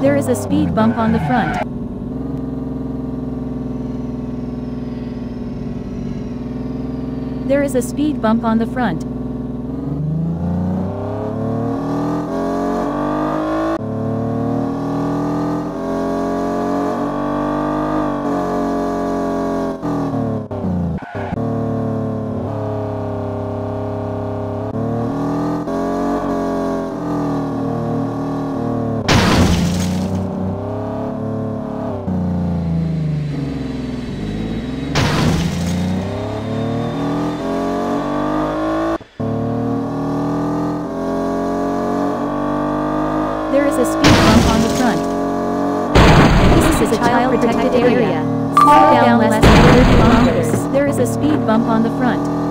There is a speed bump on the front. There is a speed bump on the front. There is a speed bump on the front. This is a child-protected area. Slow down less than 30 kilometers. There is a speed bump on the front.